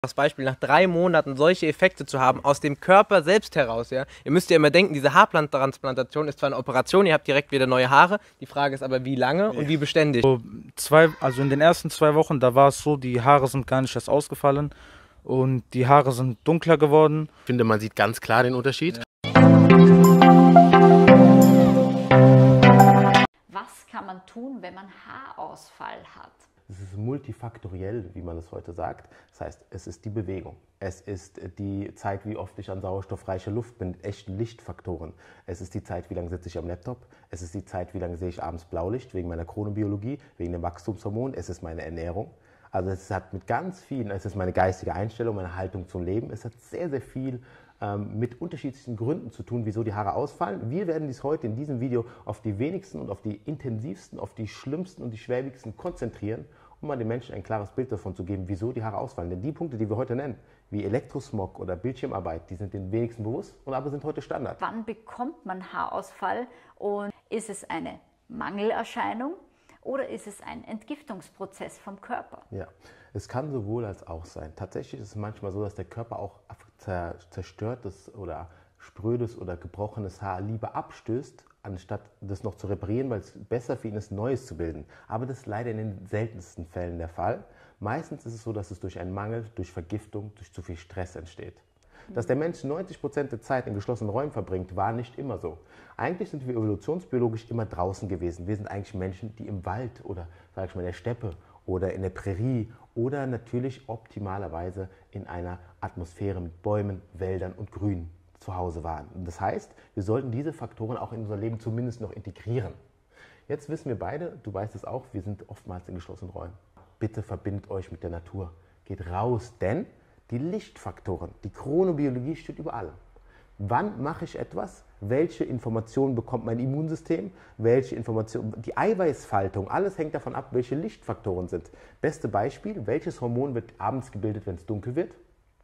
Das Beispiel, nach 3 Monaten solche Effekte zu haben, aus dem Körper selbst heraus, ja. Ihr müsst ja immer denken, diese Haartransplantation ist zwar eine Operation, ihr habt direkt wieder neue Haare, die Frage ist aber, wie lange und wie beständig. Also in den ersten 2 Wochen, da war es so, die Haare sind gar nicht erst ausgefallen und die Haare sind dunkler geworden. Ich finde, man sieht ganz klar den Unterschied. Was kann man tun, wenn man Haarausfall hat? Es ist multifaktoriell, wie man es heute sagt. Das heißt, es ist die Bewegung. Es ist die Zeit, wie oft ich an sauerstoffreicher Luft bin, mit echten Lichtfaktoren. Es ist die Zeit, wie lange sitze ich am Laptop. Es ist die Zeit, wie lange sehe ich abends Blaulicht, wegen meiner Chronobiologie, wegen dem Wachstumshormon. Es ist meine Ernährung. Also es hat mit ganz vielen, es ist meine geistige Einstellung, meine Haltung zum Leben. Es hat sehr, sehr viel mit unterschiedlichen Gründen zu tun, wieso die Haare ausfallen. Wir werden dies heute in diesem Video auf die wenigsten und auf die intensivsten, auf die schlimmsten und die schwerwiegendsten konzentrieren, um mal den Menschen ein klares Bild davon zu geben, wieso die Haare ausfallen. Denn die Punkte, die wir heute nennen, wie Elektrosmog oder Bildschirmarbeit, die sind den wenigsten bewusst und aber sind heute Standard. Wann bekommt man Haarausfall und ist es eine Mangelerscheinung oder ist es ein Entgiftungsprozess vom Körper? Ja, es kann sowohl als auch sein. Tatsächlich ist es manchmal so, dass der Körper auch zerstörtes oder sprödes oder gebrochenes Haar lieber abstößt, anstatt das noch zu reparieren, weil es besser für ihn ist, Neues zu bilden. Aber das ist leider in den seltensten Fällen der Fall. Meistens ist es so, dass es durch einen Mangel, durch Vergiftung, durch zu viel Stress entsteht. Dass der Mensch 90% der Zeit in geschlossenen Räumen verbringt, war nicht immer so. Eigentlich sind wir evolutionsbiologisch immer draußen gewesen. Wir sind eigentlich Menschen, die im Wald oder, sag ich mal, in der Steppe oder in der Prärie oder natürlich optimalerweise in einer Atmosphäre mit Bäumen, Wäldern und Grün zu Hause waren. Und das heißt, wir sollten diese Faktoren auch in unser Leben zumindest noch integrieren. Jetzt wissen wir beide, du weißt es auch, wir sind oftmals in geschlossenen Räumen. Bitte verbindet euch mit der Natur. Geht raus, denn die Lichtfaktoren, die Chronobiologie steht über allem. Wann mache ich etwas? Welche Informationen bekommt mein Immunsystem? Welche Informationen? Die Eiweißfaltung, alles hängt davon ab, welche Lichtfaktoren sind. Beste Beispiel, welches Hormon wird abends gebildet, wenn es dunkel wird?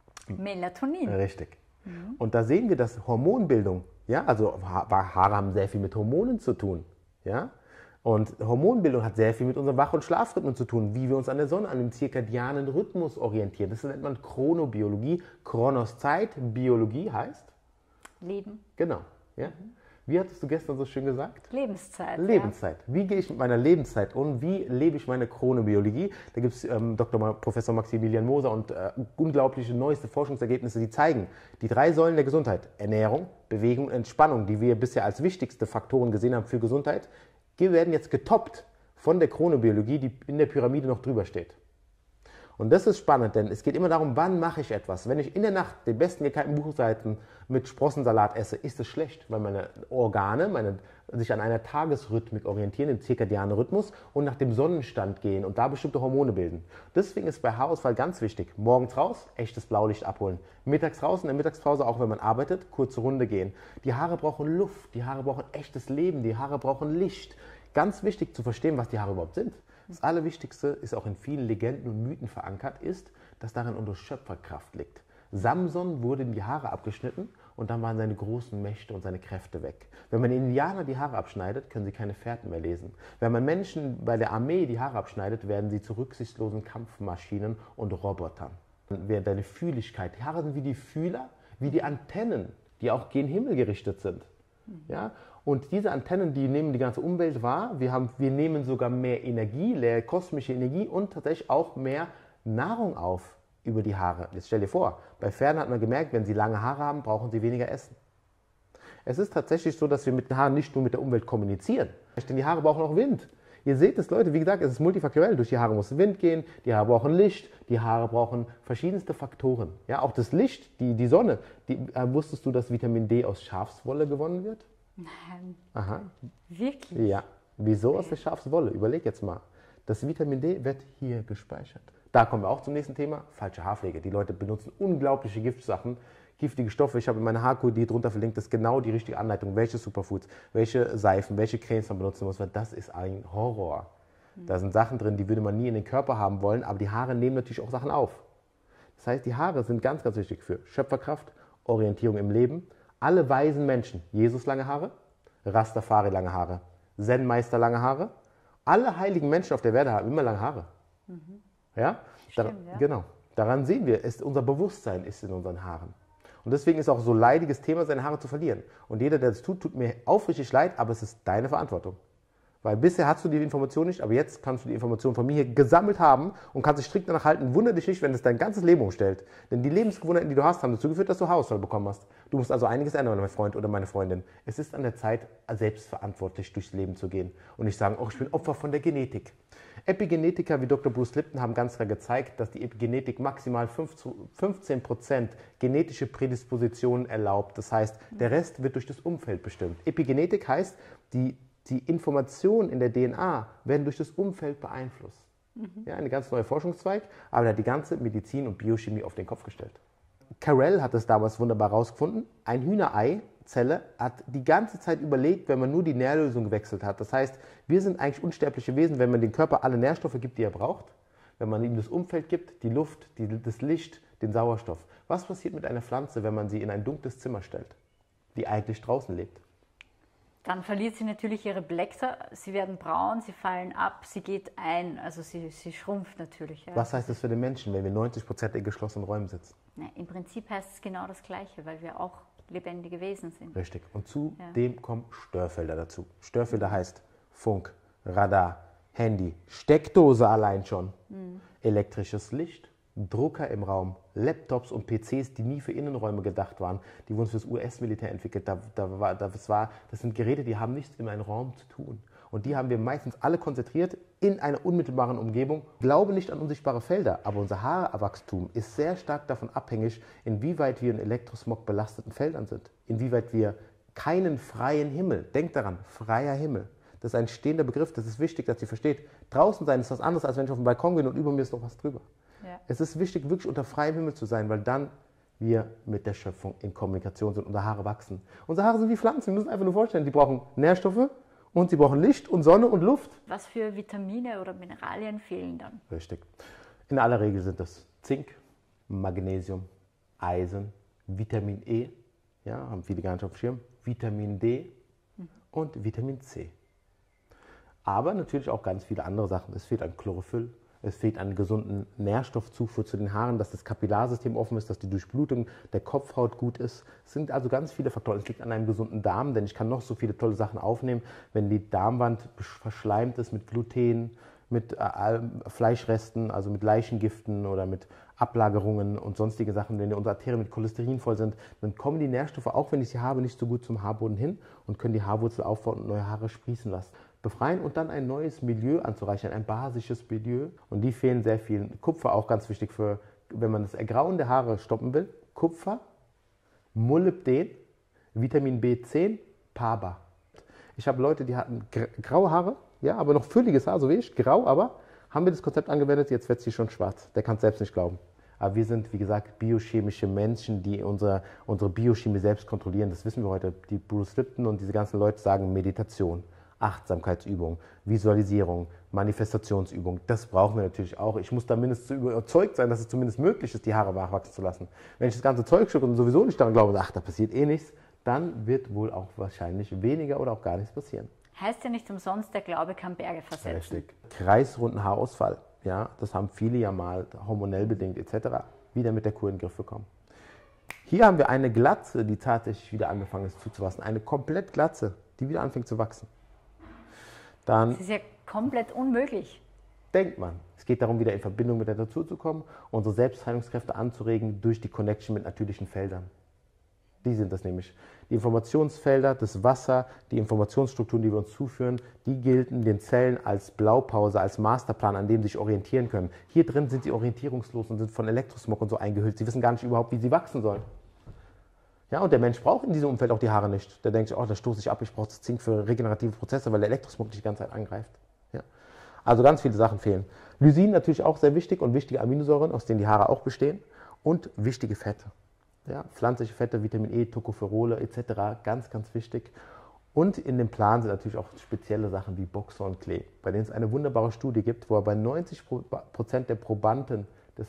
Melatonin. Richtig. Und da sehen wir, dass Hormonbildung, ja, also Haare haben sehr viel mit Hormonen zu tun, ja, und Hormonbildung hat sehr viel mit unserem Wach- und Schlafrhythmus zu tun, wie wir uns an der Sonne, an dem zirkadianen Rhythmus orientieren. Das nennt man Chronobiologie. Chronos Zeit, Biologie heißt? Leben. Genau, ja. Wie hattest du gestern so schön gesagt? Lebenszeit. Lebenszeit. Ja. Wie gehe ich mit meiner Lebenszeit um? Wie lebe ich meine Chronobiologie? Da gibt es Professor Maximilian Moser und unglaubliche neueste Forschungsergebnisse, die zeigen, die 3 Säulen der Gesundheit, Ernährung, Bewegung und Entspannung, die wir bisher als wichtigste Faktoren gesehen haben für Gesundheit, die werden jetzt getoppt von der Chronobiologie, die in der Pyramide noch drüber steht. Und das ist spannend, denn es geht immer darum, wann mache ich etwas. Wenn ich in der Nacht den besten gekalten Buchseiten mit Sprossensalat esse, ist es schlecht, weil meine Organe sich an einer Tagesrhythmik orientieren, im zirkadianen Rhythmus und nach dem Sonnenstand gehen und da bestimmte Hormone bilden. Deswegen ist bei Haarausfall ganz wichtig, morgens raus, echtes Blaulicht abholen. Mittags raus, in der Mittagspause, auch wenn man arbeitet, kurze Runde gehen. Die Haare brauchen Luft, die Haare brauchen echtes Leben, die Haare brauchen Licht. Ganz wichtig zu verstehen, was die Haare überhaupt sind. Das Allerwichtigste ist auch in vielen Legenden und Mythen verankert, ist, dass darin unsere Schöpferkraft liegt. Samson wurde in die Haare abgeschnitten und dann waren seine großen Mächte und seine Kräfte weg. Wenn man Indianer die Haare abschneidet, können sie keine Fährten mehr lesen. Wenn man Menschen bei der Armee die Haare abschneidet, werden sie zu rücksichtslosen Kampfmaschinen und Robotern. Während deine Fühligkeit, die Haare sind wie die Fühler, wie die Antennen, die auch gen Himmel gerichtet sind. Ja? Und diese Antennen, die nehmen die ganze Umwelt wahr. Wir nehmen sogar mehr Energie, kosmische Energie und tatsächlich auch mehr Nahrung auf über die Haare. Jetzt stell dir vor, bei Pferden hat man gemerkt, wenn sie lange Haare haben, brauchen sie weniger Essen. Es ist tatsächlich so, dass wir mit den Haaren nicht nur mit der Umwelt kommunizieren, denn die Haare brauchen auch Wind. Ihr seht es, Leute, wie gesagt, es ist multifaktoriell. Durch die Haare muss Wind gehen, die Haare brauchen Licht, die Haare brauchen verschiedenste Faktoren. Ja, auch das Licht, die Sonne. Wusstest du, dass Vitamin D aus Schafswolle gewonnen wird? Nein. Aha. Wirklich? Ja. Wieso aus der Schafswolle? Überleg jetzt mal. Das Vitamin D wird hier gespeichert. Da kommen wir auch zum nächsten Thema. Falsche Haarpflege. Die Leute benutzen unglaubliche Giftsachen, giftige Stoffe. Ich habe in meiner Haarkur, die drunter verlinkt, das ist genau die richtige Anleitung, welche Superfoods, welche Seifen, welche Cremes man benutzen muss, weil das ist ein Horror. Da sind Sachen drin, die würde man nie in den Körper haben wollen, aber die Haare nehmen natürlich auch Sachen auf. Das heißt, die Haare sind ganz, ganz wichtig für Schöpferkraft, Orientierung im Leben. Alle weisen Menschen, Jesus lange Haare, Rastafari lange Haare, Zen-Meister lange Haare, alle heiligen Menschen auf der Erde haben immer lange Haare. Ja? Stimmt, ja. Genau. Daran sehen wir, unser Bewusstsein ist in unseren Haaren. Und deswegen ist auch so ein leidiges Thema, seine Haare zu verlieren. Und jeder, der das tut, tut mir aufrichtig leid, aber es ist deine Verantwortung. Weil bisher hast du die Information nicht, aber jetzt kannst du die Information von mir hier gesammelt haben und kannst dich strikt danach halten. Wunder dich nicht, wenn es dein ganzes Leben umstellt. Denn die Lebensgewohnheiten, die du hast, haben dazu geführt, dass du Haarausfall bekommen hast. Du musst also einiges ändern, mein Freund oder meine Freundin. Es ist an der Zeit, selbstverantwortlich durchs Leben zu gehen und nicht sagen, oh, ich bin Opfer von der Genetik. Epigenetiker wie Dr. Bruce Lipton haben ganz klar gezeigt, dass die Epigenetik maximal 15% genetische Prädispositionen erlaubt. Das heißt, der Rest wird durch das Umfeld bestimmt. Epigenetik heißt, die Informationen in der DNA werden durch das Umfeld beeinflusst. Ja, eine ganz neue Forschungszweig, aber der hat die ganze Medizin und Biochemie auf den Kopf gestellt. Carell hat es damals wunderbar herausgefunden. Ein Hühnereizelle hat die ganze Zeit überlebt, wenn man nur die Nährlösung gewechselt hat. Das heißt, wir sind eigentlich unsterbliche Wesen, wenn man dem Körper alle Nährstoffe gibt, die er braucht. Wenn man ihm das Umfeld gibt, die Luft, das Licht, den Sauerstoff. Was passiert mit einer Pflanze, wenn man sie in ein dunkles Zimmer stellt, die eigentlich draußen lebt? Dann verliert sie natürlich ihre Blätter, sie werden braun, sie fallen ab, sie geht ein, also sie schrumpft natürlich. Ja. Was heißt das für den Menschen, wenn wir 90% in geschlossenen Räumen sitzen? Na, im Prinzip heißt es genau das Gleiche, weil wir auch lebendige Wesen sind. Richtig. Und zudem kommen Störfelder dazu. Störfelder heißt Funk, Radar, Handy, Steckdose allein schon, elektrisches Licht, Drucker im Raum, Laptops und PCs, die nie für Innenräume gedacht waren, die wurden für das US-Militär entwickelt. Das sind Geräte, die haben nichts in einem Raum zu tun. Und die haben wir meistens alle konzentriert in einer unmittelbaren Umgebung. Glaube nicht an unsichtbare Felder, aber unser Haarwachstum ist sehr stark davon abhängig, inwieweit wir in Elektrosmog belasteten Feldern sind. Inwieweit wir keinen freien Himmel, denkt daran, freier Himmel. Das ist ein stehender Begriff, das ist wichtig, dass ihr versteht. Draußen sein ist was anderes, als wenn ich auf den Balkon bin und über mir ist noch was drüber. Ja. Es ist wichtig, wirklich unter freiem Himmel zu sein, weil dann wir mit der Schöpfung in Kommunikation sind, unsere Haare wachsen. Unsere Haare sind wie Pflanzen, wir müssen einfach nur vorstellen, die brauchen Nährstoffe und sie brauchen Licht und Sonne und Luft. Was für Vitamine oder Mineralien fehlen dann? Richtig. In aller Regel sind das Zink, Magnesium, Eisen, Vitamin E, ja, haben viele gar nicht auf dem Schirm, Vitamin D und Vitamin C. Aber natürlich auch ganz viele andere Sachen. Es fehlt an Chlorophyll. Es fehlt an gesunden Nährstoffzufuhr zu den Haaren, dass das Kapillarsystem offen ist, dass die Durchblutung der Kopfhaut gut ist. Es sind also ganz viele Faktoren. Es liegt an einem gesunden Darm, denn ich kann noch so viele tolle Sachen aufnehmen. Wenn die Darmwand verschleimt ist mit Gluten, mit Fleischresten, also mit Leichengiften oder mit Ablagerungen und sonstige Sachen, wenn unsere Arterien mit Cholesterin voll sind, dann kommen die Nährstoffe, auch wenn ich sie habe, nicht so gut zum Haarboden hin und können die Haarwurzel aufbauen und neue Haare sprießen lassen. Befreien und dann ein neues Milieu anzureichern, ein basisches Milieu. Und die fehlen sehr viel. Kupfer auch ganz wichtig für, wenn man das Ergrauen der Haare stoppen will. Kupfer, Molybden, Vitamin B10, PABA. Ich habe Leute, die hatten graue Haare, ja, aber noch fülliges Haar, so wie ich, grau, aber haben wir das Konzept angewendet, jetzt wird sie schon schwarz. Der kann es selbst nicht glauben. Aber wir sind, wie gesagt, biochemische Menschen, die unsere Biochemie selbst kontrollieren. Das wissen wir heute. Die Bruce Lipton und diese ganzen Leute sagen Meditation. Achtsamkeitsübung, Visualisierung, Manifestationsübung, das brauchen wir natürlich auch. Ich muss da mindestens überzeugt sein, dass es zumindest möglich ist, die Haare nachwachsen zu lassen. Wenn ich das ganze Zeug schlucke und sowieso nicht daran glaube, ach, da passiert eh nichts, dann wird wohl auch wahrscheinlich weniger oder auch gar nichts passieren. Heißt ja nicht umsonst, der Glaube kann Berge versetzen. Richtig. Kreisrunden Haarausfall, ja, das haben viele ja mal hormonell bedingt etc. wieder mit der Kur in den Griff bekommen. Hier haben wir eine Glatze, die tatsächlich wieder angefangen ist zuzuwachsen. Eine komplett Glatze, die wieder anfängt zu wachsen. Dann das ist ja komplett unmöglich. Denkt man. Es geht darum, wieder in Verbindung mit der Natur zu kommen, unsere Selbstheilungskräfte anzuregen durch die Connection mit natürlichen Feldern. Die sind das nämlich. Die Informationsfelder, das Wasser, die Informationsstrukturen, die wir uns zuführen, die gelten den Zellen als Blaupause, als Masterplan, an dem sie sich orientieren können. Hier drin sind sie orientierungslos und sind von Elektrosmog und so eingehüllt. Sie wissen gar nicht überhaupt, wie sie wachsen sollen. Ja, und der Mensch braucht in diesem Umfeld auch die Haare nicht. Der denkt sich, oh, da stoße ich ab, ich brauche das Zink für regenerative Prozesse, weil der Elektrosmog dich die ganze Zeit angreift. Ja. Also ganz viele Sachen fehlen. Lysin natürlich auch sehr wichtig und wichtige Aminosäuren, aus denen die Haare auch bestehen. Und wichtige Fette. Ja, pflanzliche Fette, Vitamin E, Tocopherole etc. Ganz, ganz wichtig. Und in dem Plan sind natürlich auch spezielle Sachen wie Boxhornklee, bei denen es eine wunderbare Studie gibt, wo er bei 90% der Probanden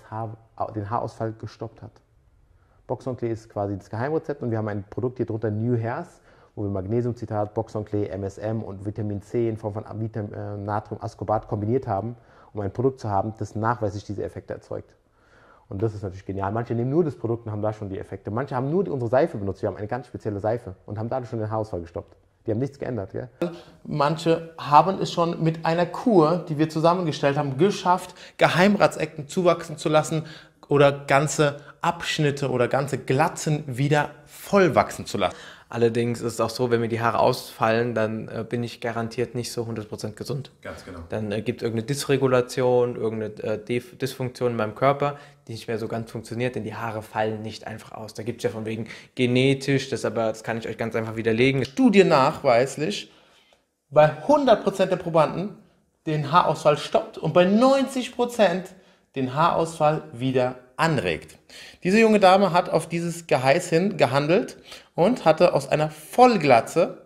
den Haarausfall gestoppt hat. Boxhornklee ist quasi das Geheimrezept und wir haben ein Produkt hier drunter, New Hairs, wo wir Magnesiumcitat, Boxhornklee, MSM und Vitamin C in Form von Natriumascorbat kombiniert haben, um ein Produkt zu haben, das nachweislich diese Effekte erzeugt. Und das ist natürlich genial. Manche nehmen nur das Produkt und haben da schon die Effekte. Manche haben nur unsere Seife benutzt. Wir haben eine ganz spezielle Seife und haben dadurch schon den Haarausfall gestoppt. Die haben nichts geändert, gell? Manche haben es schon mit einer Kur, die wir zusammengestellt haben, geschafft, Geheimratsecken zuwachsen zu lassen oder ganze Abschnitte oder ganze Glatzen wieder voll wachsen zu lassen. Allerdings ist es auch so, wenn mir die Haare ausfallen, dann bin ich garantiert nicht so 100% gesund. Ganz genau. Dann gibt es irgendeine Dysregulation, irgendeine Dysfunktion in meinem Körper, die nicht mehr so ganz funktioniert, denn die Haare fallen nicht einfach aus. Da gibt es ja von wegen genetisch, das kann ich euch ganz einfach widerlegen. Studie nachweislich, bei 100% der Probanden den Haarausfall stoppt und bei 90% den Haarausfall wieder anregt. Diese junge Dame hat auf dieses Geheiß hin gehandelt und hatte aus einer Vollglatze,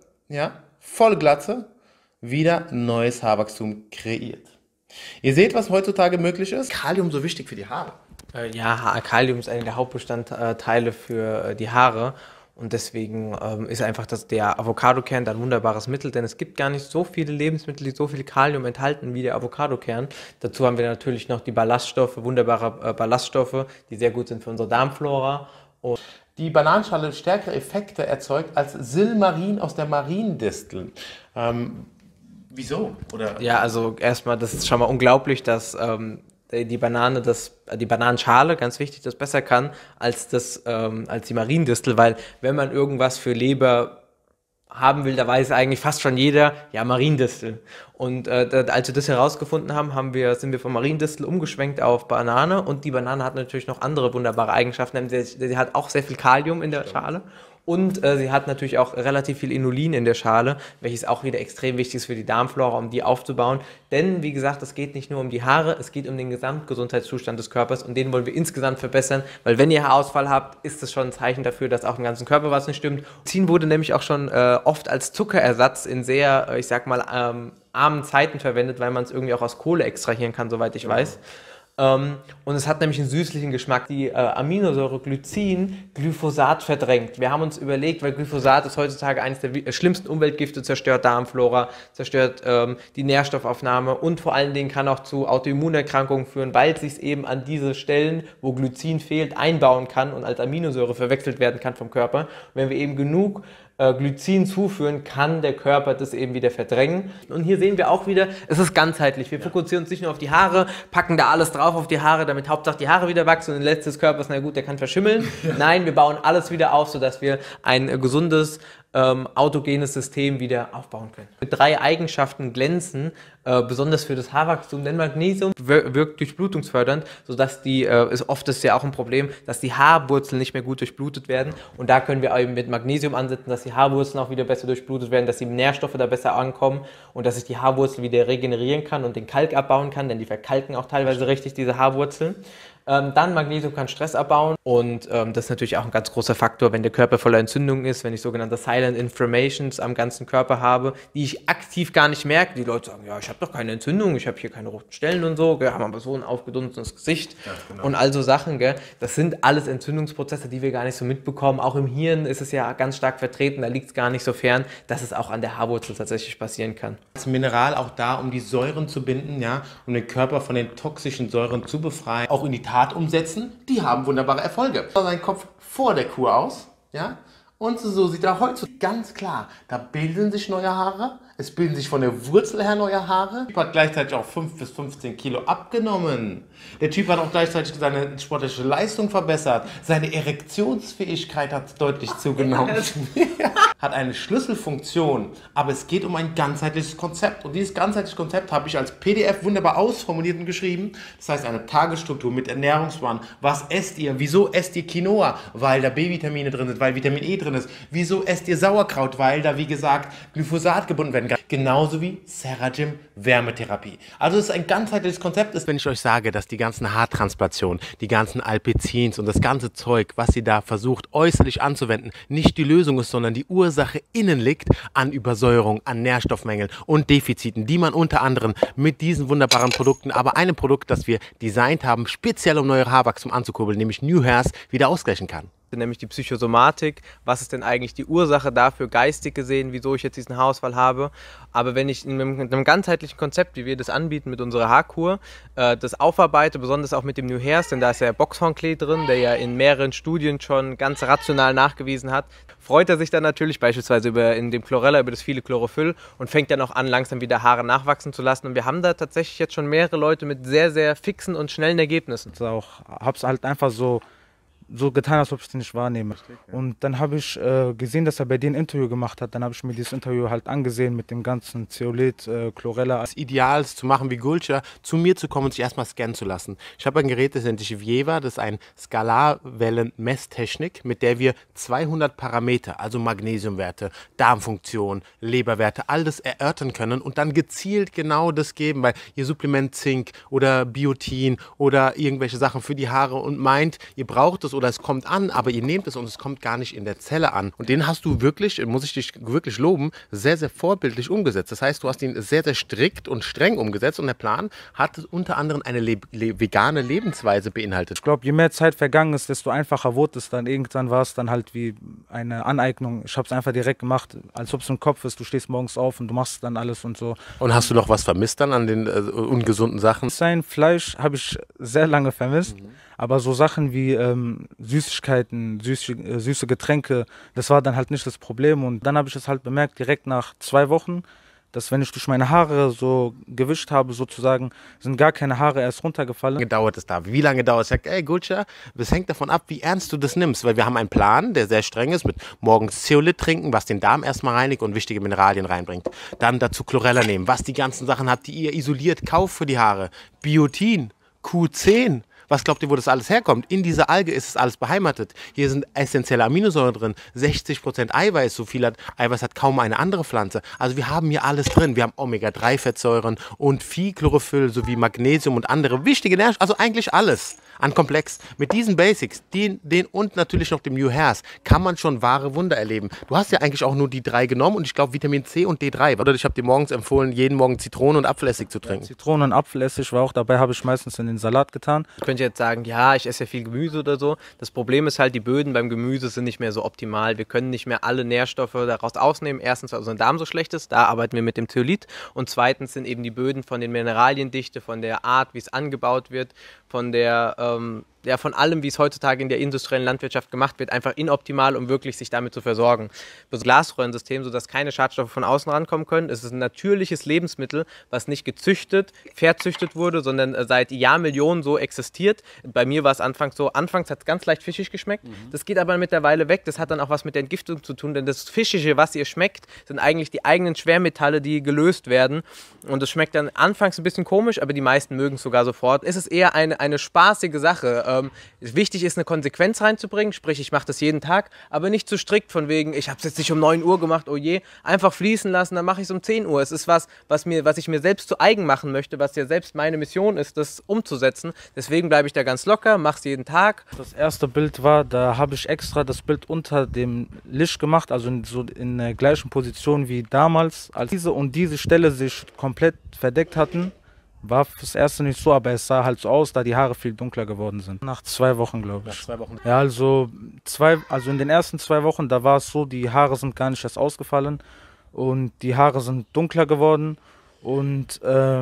wieder neues Haarwachstum kreiert. Ihr seht, was heutzutage möglich ist. Kalium so wichtig für die Haare. Ja, Kalium ist einer der Hauptbestandteile für die Haare. Und deswegen ist einfach der Avocadokern ein wunderbares Mittel, denn es gibt gar nicht so viele Lebensmittel, die so viel Kalium enthalten wie der Avocadokern. Dazu haben wir natürlich noch die Ballaststoffe, wunderbare Ballaststoffe, die sehr gut sind für unsere Darmflora. Und die Bananenschale stärkere Effekte erzeugt als Silmarin aus der Mariendistel. Wieso? Oder? Ja, also erstmal, das ist schon mal unglaublich, dass die Bananenschale, ganz wichtig, das besser kann als die Mariendistel, weil wenn man irgendwas für Leber haben will, da weiß eigentlich fast schon jeder, ja, Mariendistel. Und als wir das herausgefunden haben, sind wir von Mariendistel umgeschwenkt auf Banane und die Banane hat natürlich noch andere wunderbare Eigenschaften, sie hat auch sehr viel Kalium in der Schale. Und sie hat natürlich auch relativ viel Inulin in der Schale, welches auch wieder extrem wichtig ist für die Darmflora, um die aufzubauen. Denn, wie gesagt, es geht nicht nur um die Haare, es geht um den Gesamtgesundheitszustand des Körpers und den wollen wir insgesamt verbessern, weil wenn ihr Haarausfall habt, ist das schon ein Zeichen dafür, dass auch im ganzen Körper was nicht stimmt. Glycin wurde nämlich auch schon oft als Zuckerersatz in sehr, ich sag mal, armen Zeiten verwendet, weil man es irgendwie auch aus Kohle extrahieren kann, soweit ich weiß. Und es hat nämlich einen süßlichen Geschmack. Die Aminosäure Glycin Glyphosat verdrängt. Wir haben uns überlegt, weil Glyphosat ist heutzutage eines der schlimmsten Umweltgifte, zerstört Darmflora, zerstört die Nährstoffaufnahme und vor allen Dingen kann auch zu Autoimmunerkrankungen führen, weil es sich eben an diese Stellen, wo Glycin fehlt, einbauen kann und als Aminosäure verwechselt werden kann vom Körper. Und wenn wir eben genug Glycin zuführen, kann der Körper das eben wieder verdrängen. Und hier sehen wir auch wieder, es ist ganzheitlich. Wir fokussieren uns nicht nur auf die Haare, packen da alles drauf auf die Haare, damit Hauptsache die Haare wieder wachsen und den Rest des Körpers, na gut, der kann verschimmeln. Nein, wir bauen alles wieder auf, sodass wir ein gesundes, autogenes System wieder aufbauen können. Mit 3 Eigenschaften glänzen, besonders für das Haarwachstum, denn Magnesium wirkt durchblutungsfördernd, sodass oft ist ja auch ein Problem, dass die Haarwurzeln nicht mehr gut durchblutet werden und da können wir eben mit Magnesium ansetzen, dass die Haarwurzeln auch wieder besser durchblutet werden, dass die Nährstoffe da besser ankommen und dass sich die Haarwurzel wieder regenerieren kann und den Kalk abbauen kann, denn die verkalken auch teilweise richtig, diese Haarwurzeln. Dann Magnesium kann Stress abbauen und das ist natürlich auch ein ganz großer Faktor, wenn der Körper voller Entzündungen ist, wenn ich sogenannte Silent Inflammations am ganzen Körper habe, die ich aktiv gar nicht merke. Die Leute sagen, ja, ich habe doch keine Entzündung, ich habe hier keine roten Stellen und so, gell, haben aber so ein aufgedunsenes Gesicht und all so Sachen. Gell. Das sind alles Entzündungsprozesse, die wir gar nicht so mitbekommen. Auch im Hirn ist es ja ganz stark vertreten, da liegt es gar nicht so fern, dass es auch an der Haarwurzel tatsächlich passieren kann. Das Mineral auch da, um die Säuren zu binden, ja, um den Körper von den toxischen Säuren zu befreien, auch in die Tat umsetzen, die haben wunderbare Erfolge. Sein Kopf vor der Kur aus, ja, und so sieht er heute ganz klar, da bilden sich neue Haare, es bilden sich von der Wurzel her neue Haare. Der Typ hat gleichzeitig auch 5 bis 15 Kilo abgenommen. Der Typ hat auch gleichzeitig seine sportliche Leistung verbessert. Seine Erektionsfähigkeit hat deutlich zugenommen. Hat eine Schlüsselfunktion, aber es geht um ein ganzheitliches Konzept. Und dieses ganzheitliche Konzept habe ich als PDF wunderbar ausformuliert und geschrieben. Das heißt, eine Tagesstruktur mit Ernährungsplan. Was esst ihr? Wieso esst ihr Quinoa? Weil da B-Vitamine drin sind, weil Vitamin E drin ist. Wieso esst ihr Sauerkraut? Weil da, wie gesagt, Glyphosat gebunden werden kann. Genauso wie Seragym Wärmetherapie. Also es ist ein ganzheitliches Konzept. Wenn ich euch sage, dass die ganzen Haartransplantationen, die ganzen Alpezins und das ganze Zeug, was ihr da versucht äußerlich anzuwenden, nicht die Lösung ist, sondern die Ursache innen liegt an Übersäuerung, an Nährstoffmängeln und Defiziten, die man unter anderem mit diesen wunderbaren Produkten, aber einem Produkt, das wir designt haben, speziell um neues Haarwachstum anzukurbeln, nämlich New Hairs, wieder ausgleichen kann. nämlich die Psychosomatik. Was ist denn eigentlich die Ursache dafür, geistig gesehen, wieso ich jetzt diesen Haarausfall habe? Aber wenn ich in einem ganzheitlichen Konzept, wie wir das anbieten mit unserer Haarkur, das aufarbeite, besonders auch mit dem New Hairs, denn da ist ja Boxhornklee drin, der ja in mehreren Studien schon ganz rational nachgewiesen hat, freut er sich dann natürlich beispielsweise in dem Chlorella über das viele Chlorophyll und fängt dann auch an, langsam wieder Haare nachwachsen zu lassen. Und wir haben da tatsächlich jetzt schon mehrere Leute mit sehr, sehr fixen und schnellen Ergebnissen. Hab's halt einfach so getan, als ob ich es nicht wahrnehme. Und dann habe ich gesehen, dass er bei denen ein Interview gemacht hat. Dann habe ich mir dieses Interview halt angesehen mit dem ganzen Zeolit, Chlorella. Das Ideal ist zu machen wie Gulcher, zu mir zu kommen und sich erstmal scannen zu lassen. Ich habe ein Gerät, das nennt sich Vieva, das ist eine Skalarwellen-Messtechnik, mit der wir 200 Parameter, also Magnesiumwerte, Darmfunktion, Leberwerte, all das erörtern können und dann gezielt genau das geben, weil ihr Supplement Zink oder Biotin oder irgendwelche Sachen für die Haare und meint, ihr braucht es oder es kommt an, aber ihr nehmt es und es kommt gar nicht in der Zelle an. Und den hast du wirklich, muss ich dich wirklich loben, sehr, sehr vorbildlich umgesetzt. Das heißt, du hast ihn sehr, sehr strikt und streng umgesetzt und der Plan hat unter anderem eine vegane Lebensweise beinhaltet. Ich glaube, je mehr Zeit vergangen ist, desto einfacher wurde es dann. Irgendwann war es dann halt wie eine Aneignung. Ich habe es einfach direkt gemacht, als ob es im Kopf ist. Du stehst morgens auf und du machst dann alles und so. Und hast du noch was vermisst dann an den ungesunden Sachen? Sein Fleisch habe ich sehr lange vermisst. Aber so Sachen wie Süßigkeiten, süße Getränke, das war dann halt nicht das Problem. Und dann habe ich es halt bemerkt, direkt nach 2 Wochen, dass wenn ich durch meine Haare so gewischt habe, sozusagen, sind gar keine Haare erst runtergefallen. Wie lange dauert es da? Wie lange dauert es? Ich sage, ey Gulcher, das hängt davon ab, wie ernst du das nimmst. Weil wir haben einen Plan, der sehr streng ist, mit morgens Zeolit trinken, was den Darm erstmal reinigt und wichtige Mineralien reinbringt. Dann dazu Chlorella nehmen, was die ganzen Sachen hat, die ihr isoliert kauft für die Haare. Biotin, Q10. Was glaubt ihr, wo das alles herkommt? In dieser Alge ist es alles beheimatet. Hier sind essentielle Aminosäuren drin, 60% Eiweiß. So viel Eiweiß hat kaum eine andere Pflanze. Also wir haben hier alles drin. Wir haben Omega-3-Fettsäuren und viel Chlorophyll sowie Magnesium und andere wichtige Nährstoffe. Also eigentlich alles an Komplex. Mit diesen Basics, den und natürlich noch dem New Hairs, kann man schon wahre Wunder erleben. Du hast ja eigentlich auch nur die 3 genommen und ich glaube Vitamin C und D3. Oder ich habe dir morgens empfohlen, jeden Morgen Zitrone und Apfelessig zu trinken. Zitrone und Apfelessig war auch dabei, habe ich meistens in den Salat getan. Ich könnte jetzt sagen, ja, ich esse ja viel Gemüse oder so. Das Problem ist halt, die Böden beim Gemüse sind nicht mehr so optimal. Wir können nicht mehr alle Nährstoffe daraus ausnehmen. Erstens, weil unser Darm so schlecht ist, da arbeiten wir mit dem Zeolit. Und zweitens sind eben die Böden von den Mineraliendichte, von der Art, wie es angebaut wird, von von allem, wie es heutzutage in der industriellen Landwirtschaft gemacht wird, einfach inoptimal, um wirklich sich damit zu versorgen. Das Glasröhrensystem, sodass keine Schadstoffe von außen rankommen können. Es ist ein natürliches Lebensmittel, was nicht gezüchtet, verzüchtet wurde, sondern seit Jahrmillionen so existiert. Bei mir war es anfangs so, anfangs hat es ganz leicht fischig geschmeckt. Das geht aber mittlerweile weg. Das hat dann auch was mit der Entgiftung zu tun, denn das Fischige, was ihr schmeckt, sind eigentlich die eigenen Schwermetalle, die gelöst werden. Und es schmeckt dann anfangs ein bisschen komisch, aber die meisten mögen es sogar sofort. Es ist eher eine spaßige Sache. Wichtig ist, eine Konsequenz reinzubringen, sprich, ich mache das jeden Tag, aber nicht zu strikt von wegen, ich habe es jetzt nicht um 9 Uhr gemacht, oh je, einfach fließen lassen, dann mache ich es um 10 Uhr. Es ist was ich mir selbst zu eigen machen möchte, was ja selbst meine Mission ist, das umzusetzen. Deswegen bleibe ich da ganz locker, mache es jeden Tag. Das erste Bild war, da habe ich extra das Bild unter dem Licht gemacht, also in der gleichen Position wie damals, als diese Stelle sich komplett verdeckt hatten. War fürs Erste nicht so, aber es sah halt so aus, da die Haare viel dunkler geworden sind. Nach 2 Wochen, glaube ich. Nach 2 Wochen. Ja, also in den ersten 2 Wochen, da war es so, die Haare sind gar nicht erst ausgefallen und die Haare sind dunkler geworden. Und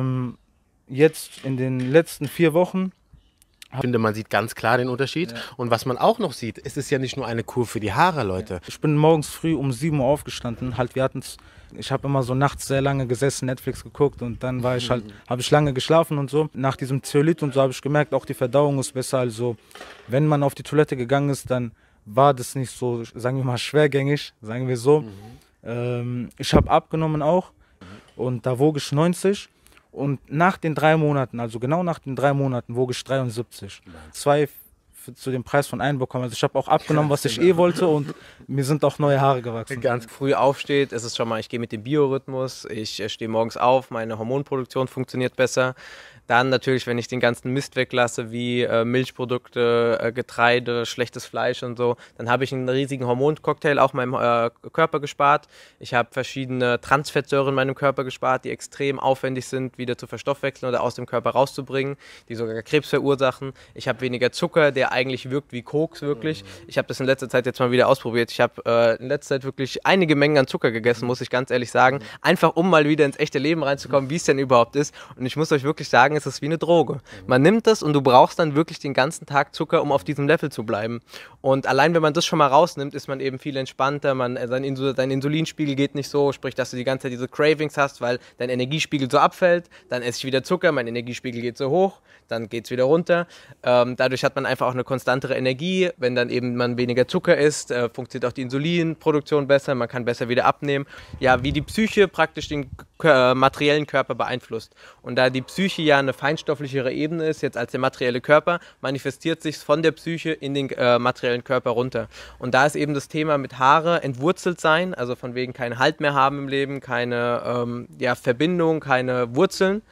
jetzt in den letzten 4 Wochen. Ich finde, man sieht ganz klar den Unterschied. Ja. Und was man auch noch sieht, es ist ja nicht nur eine Kur für die Haare, Leute. Ich bin morgens früh um 7 Uhr aufgestanden. Ich habe immer so nachts sehr lange gesessen, Netflix geguckt und dann habe ich lange geschlafen und so. Nach diesem Zeolit und so habe ich gemerkt, auch die Verdauung ist besser. Also wenn man auf die Toilette gegangen ist, dann war das nicht so, sagen wir mal, schwergängig, sagen wir so. Ich habe abgenommen auch und da wog ich 90. Und nach den 3 Monaten, also genau nach den 3 Monaten, wog ich 73. 2 zu dem Preis von 1 bekommen. Also ich habe auch abgenommen, was ich wollte und mir sind auch neue Haare gewachsen. Ganz früh aufsteht, ist es schon mal, ich gehe mit dem Biorhythmus, ich stehe morgens auf, meine Hormonproduktion funktioniert besser. Dann natürlich, wenn ich den ganzen Mist weglasse, wie Milchprodukte, Getreide, schlechtes Fleisch und so, dann habe ich einen riesigen Hormoncocktail auch meinem Körper gespart. Ich habe verschiedene Transfettsäuren in meinem Körper gespart, die extrem aufwendig sind, wieder zu verstoffwechseln oder aus dem Körper rauszubringen, die sogar Krebs verursachen. Ich habe weniger Zucker, der der eigentlich wirkt wie Koks wirklich. Ich habe das in letzter Zeit jetzt mal wieder ausprobiert. Ich habe in letzter Zeit wirklich einige Mengen an Zucker gegessen, muss ich ganz ehrlich sagen. Einfach um mal wieder ins echte Leben reinzukommen, wie es denn überhaupt ist. Und ich muss euch wirklich sagen, es ist wie eine Droge. Man nimmt das und du brauchst dann wirklich den ganzen Tag Zucker, um auf diesem Level zu bleiben. Und allein wenn man das schon mal rausnimmt, ist man eben viel entspannter. Dein Insulinspiegel geht nicht so, sprich, dass du die ganze Zeit diese Cravings hast, weil dein Energiespiegel so abfällt. Dann esse ich wieder Zucker, mein Energiespiegel geht so hoch, dann geht es wieder runter. Dadurch hat man einfach auch eine konstantere Energie. Wenn dann eben man weniger Zucker isst, funktioniert auch die Insulinproduktion besser, man kann besser wieder abnehmen. Ja, wie die Psyche praktisch den materiellen Körper beeinflusst. Und da die Psyche ja eine feinstofflichere Ebene ist, jetzt als der materielle Körper, manifestiert sich von der Psyche in den materiellen Körper runter. Und da ist eben das Thema mit Haare entwurzelt sein, also von wegen keinen Halt mehr haben im Leben, keine Verbindung, keine Wurzeln.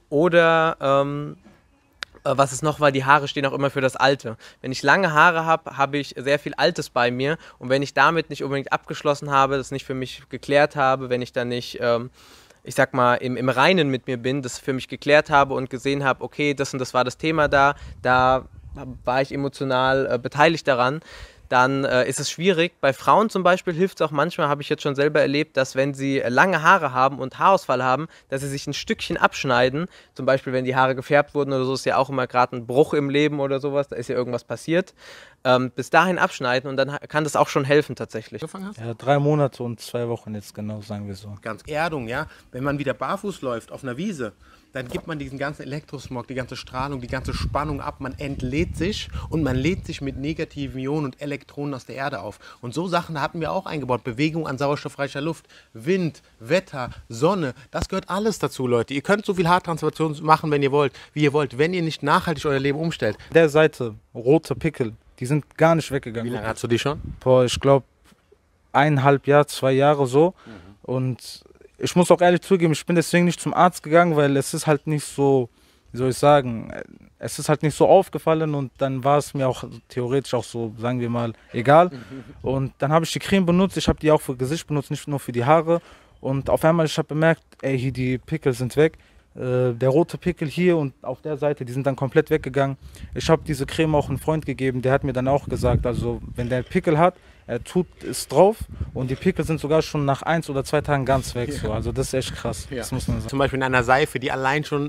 Oder was es noch war, die Haare stehen auch immer für das Alte. Wenn ich lange Haare habe, habe ich sehr viel Altes bei mir. Und wenn ich damit nicht unbedingt abgeschlossen habe, das nicht für mich geklärt habe, wenn ich dann nicht, ich sag mal, im Reinen mit mir bin, das für mich geklärt habe und gesehen habe, okay, das und das war das Thema da war ich emotional beteiligt daran, dann ist es schwierig. Bei Frauen zum Beispiel hilft es auch manchmal, habe ich jetzt schon selber erlebt, dass wenn sie lange Haare haben und Haarausfall haben, dass sie sich ein Stückchen abschneiden. Zum Beispiel, wenn die Haare gefärbt wurden oder so, ist ja auch immer gerade ein Bruch im Leben oder sowas, da ist ja irgendwas passiert. Bis dahin abschneiden und dann kann das auch schon helfen tatsächlich. Ja, 3 Monate und 2 Wochen jetzt genau, sagen wir so. Ganz Erdung, ja. Wenn man wieder barfuß läuft auf einer Wiese, dann gibt man diesen ganzen Elektrosmog, die ganze Strahlung, die ganze Spannung ab. Man entlädt sich und man lädt sich mit negativen Ionen und Elektronen aus der Erde auf. Und so Sachen hatten wir auch eingebaut. Bewegung an sauerstoffreicher Luft, Wind, Wetter, Sonne, das gehört alles dazu, Leute. Ihr könnt so viel Haartransplantation machen, wenn ihr wollt, wie ihr wollt, wenn ihr nicht nachhaltig euer Leben umstellt. Der Seite, rote Pickel, die sind gar nicht Wie weggegangen. lange hast du die schon? Boah, ich glaube 1,5 Jahr, 2 Jahre so. Und ich muss auch ehrlich zugeben, ich bin deswegen nicht zum Arzt gegangen, weil es ist halt nicht so, wie soll ich sagen, es ist halt nicht so aufgefallen und dann war es mir auch theoretisch auch so, sagen wir mal, egal. Und dann habe ich die Creme benutzt, ich habe die auch für Gesicht benutzt, nicht nur für die Haare. Und auf einmal, ich habe bemerkt, ey, hier die Pickel sind weg. Der rote Pickel hier und auf der Seite, die sind dann komplett weggegangen. Ich habe diese Creme auch einem Freund gegeben, der hat mir dann auch gesagt, also wenn der Pickel hat, er tut es drauf und die Pickel sind sogar schon nach 1 oder 2 Tagen ganz weg. So. Also das ist echt krass, das muss man sagen. Zum Beispiel in einer Seife, die allein schon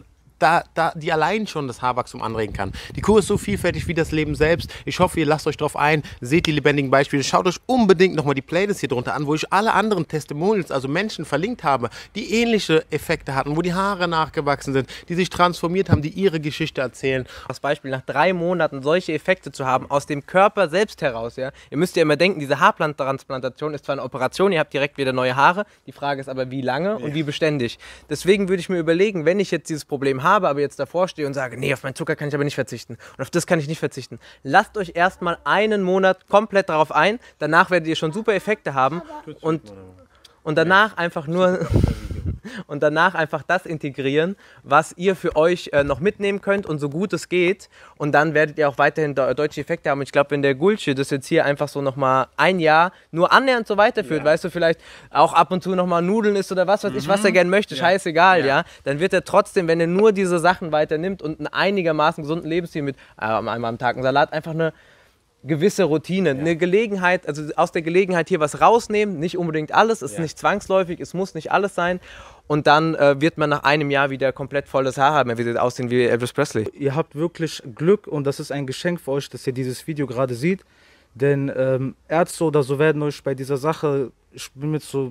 das Haarwachstum anregen kann. Die Kur ist so vielfältig wie das Leben selbst. Ich hoffe, ihr lasst euch drauf ein, seht die lebendigen Beispiele. Schaut euch unbedingt nochmal die Playlist hier drunter an, wo ich alle anderen Testimonials, also Menschen verlinkt habe, die ähnliche Effekte hatten, wo die Haare nachgewachsen sind, die sich transformiert haben, die ihre Geschichte erzählen. Das Beispiel, nach 3 Monaten solche Effekte zu haben, aus dem Körper selbst heraus, ja. Ihr müsst ja immer denken, diese Haartransplantation ist zwar eine Operation, ihr habt direkt wieder neue Haare, die Frage ist aber, wie lange und wie beständig. Deswegen würde ich mir überlegen, wenn ich jetzt dieses Problem habe, aber jetzt davor stehe und sage, nee, auf meinen Zucker kann ich aber nicht verzichten und auf das kann ich nicht verzichten. Lasst euch erstmal 1 Monat komplett darauf ein, danach werdet ihr schon super Effekte haben und danach einfach nur und danach einfach das integrieren, was ihr für euch noch mitnehmen könnt und so gut es geht und dann werdet ihr auch weiterhin deutsche Effekte haben. Und ich glaube, wenn der Gulce das jetzt hier einfach so nochmal 1 Jahr nur annähernd so weiterführt, weißt du, vielleicht auch ab und zu nochmal Nudeln isst oder was weiß ich, was er gern möchte, scheißegal, ja, dann wird er trotzdem, wenn er nur diese Sachen weiternimmt und einen einigermaßen gesunden Lebensstil mit einmal am Tag einen Salat, einfach eine gewisse Routine, eine Gelegenheit, also aus der Gelegenheit hier was rausnehmen, nicht unbedingt alles, ist nicht zwangsläufig, es muss nicht alles sein und dann wird man nach 1 Jahr wieder komplett volles Haar haben, er wird aussehen wie Elvis Presley. Ihr habt wirklich Glück und das ist ein Geschenk für euch, dass ihr dieses Video gerade seht, denn Ärzte oder so werden euch bei dieser Sache, ich bin mir zu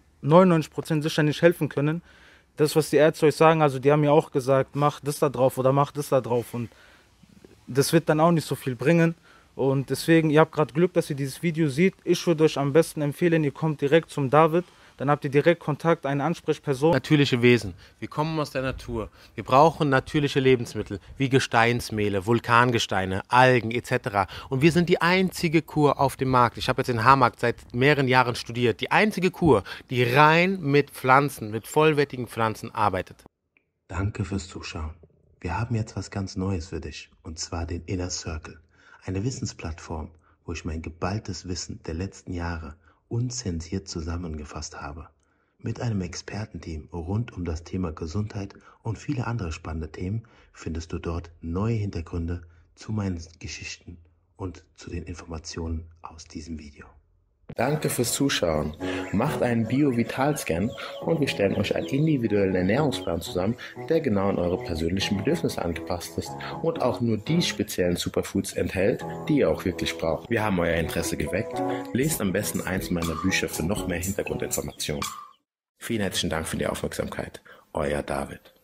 99% sicher, nicht helfen können. Das, was die Ärzte euch sagen, also die haben mir auch gesagt, mach das da drauf oder mach das da drauf und das wird dann auch nicht so viel bringen. Und deswegen, ihr habt gerade Glück, dass ihr dieses Video seht. Ich würde euch am besten empfehlen, ihr kommt direkt zum David. Dann habt ihr direkt Kontakt, eine Ansprechperson. Natürliche Wesen. Wir kommen aus der Natur. Wir brauchen natürliche Lebensmittel wie Gesteinsmehle, Vulkangesteine, Algen etc. Und wir sind die einzige Kur auf dem Markt. Ich habe jetzt den Haarmarkt seit mehreren Jahren studiert. Die einzige Kur, die rein mit Pflanzen, mit vollwertigen Pflanzen arbeitet. Danke fürs Zuschauen. Wir haben jetzt was ganz Neues für dich. Und zwar den Inner Circle. Eine Wissensplattform, wo ich mein geballtes Wissen der letzten Jahre unzensiert zusammengefasst habe. Mit einem Expertenteam rund um das Thema Gesundheit und viele andere spannende Themen findest du dort neue Hintergründe zu meinen Geschichten und zu den Informationen aus diesem Video. Danke fürs Zuschauen. Macht einen Bio-Vital-Scan und wir stellen euch einen individuellen Ernährungsplan zusammen, der genau an eure persönlichen Bedürfnisse angepasst ist und auch nur die speziellen Superfoods enthält, die ihr auch wirklich braucht. Wir haben euer Interesse geweckt. Lest am besten eins meiner Bücher für noch mehr Hintergrundinformationen. Vielen herzlichen Dank für die Aufmerksamkeit. Euer David.